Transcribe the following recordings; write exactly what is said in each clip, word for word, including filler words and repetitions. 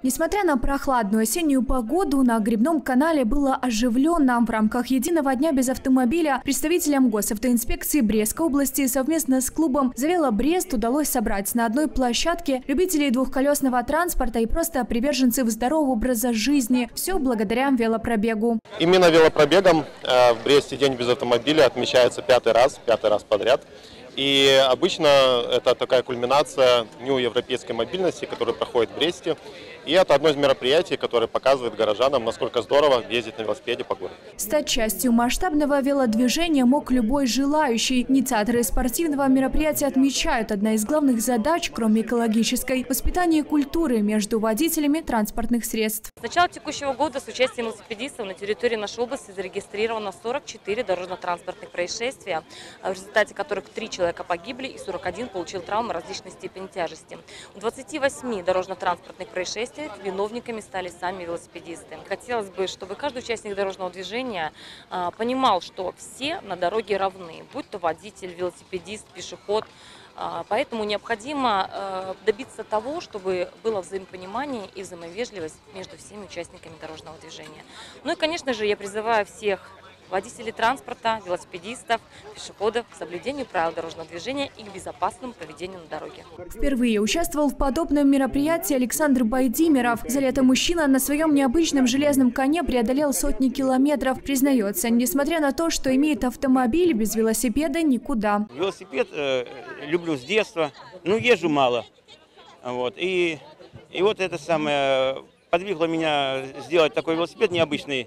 Несмотря на прохладную осеннюю погоду, на Грибном канале было оживленно. В рамках единого дня без автомобиля представителям госавтоинспекции Брестской области совместно с клубом «Завела Брест» удалось собрать на одной площадке любителей двухколесного транспорта и просто приверженцев здорового образа жизни. Все благодаря велопробегу. Именно велопробегом в Бресте день без автомобиля отмечается пятый раз, пятый раз подряд. И обычно это такая кульминация Дню европейской мобильности, который проходит в Бресте. И это одно из мероприятий, которое показывает горожанам, насколько здорово ездить на велосипеде по городу. Стать частью масштабного велодвижения мог любой желающий. Инициаторы спортивного мероприятия отмечают, одна из главных задач, кроме экологической, воспитание культуры между водителями транспортных средств. С начала текущего года с участием велосипедистов на территории нашей области зарегистрировано сорок четыре дорожно-транспортных происшествия, в результате которых три человека погибли и сорок один получил травмы различной степени тяжести. В двадцати восьми дорожно-транспортных происшествиях виновниками стали сами велосипедисты. Хотелось бы, чтобы каждый участник дорожного движения а, понимал, что все на дороге равны, будь то водитель, велосипедист, пешеход. А, поэтому необходимо а, добиться того, чтобы было взаимопонимание и взаимовежливость между всеми участниками дорожного движения. Ну и, конечно же, я призываю всех водителей транспорта, велосипедистов, пешеходов к соблюдению правил дорожного движения и к безопасному поведению на дороге. Впервые участвовал в подобном мероприятии Александр Байдимеров. За лето мужчина на своем необычном железном коне преодолел сотни километров. Признается, несмотря на то, что имеет автомобиль, без велосипеда никуда. Велосипед э, люблю с детства, но езжу мало. Вот. И, и вот это самое подвигло меня сделать такой велосипед необычный.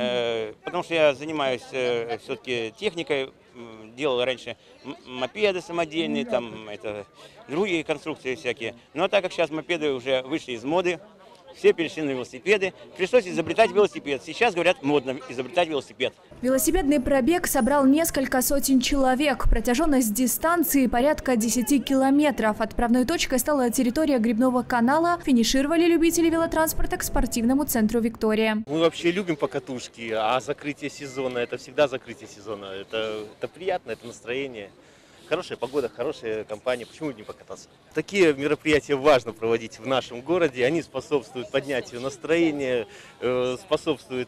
Потому что я занимаюсь э, все-таки техникой, делал раньше мопеды самодельные, там это другие конструкции всякие. Но так как сейчас мопеды уже вышли из моды, все перешли на велосипеды, пришлось изобретать велосипед. Сейчас, говорят, модно изобретать велосипед. Велосипедный пробег собрал несколько сотен человек. Протяженность дистанции порядка десяти километров. Отправной точкой стала территория Грибного канала. Финишировали любители велотранспорта к спортивному центру «Виктория». Мы вообще любим покатушки, а закрытие сезона – это всегда закрытие сезона. Это, это приятно, это настроение. Хорошая погода, хорошая компания, почему не покататься? Такие мероприятия важно проводить в нашем городе, они способствуют поднятию настроения, способствуют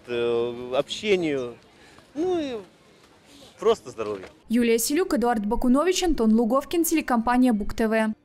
общению, ну и просто здоровью. Юлия Селюк, Эдуард Бакунович, Антон Луговкин, телекомпания Бук ТВ.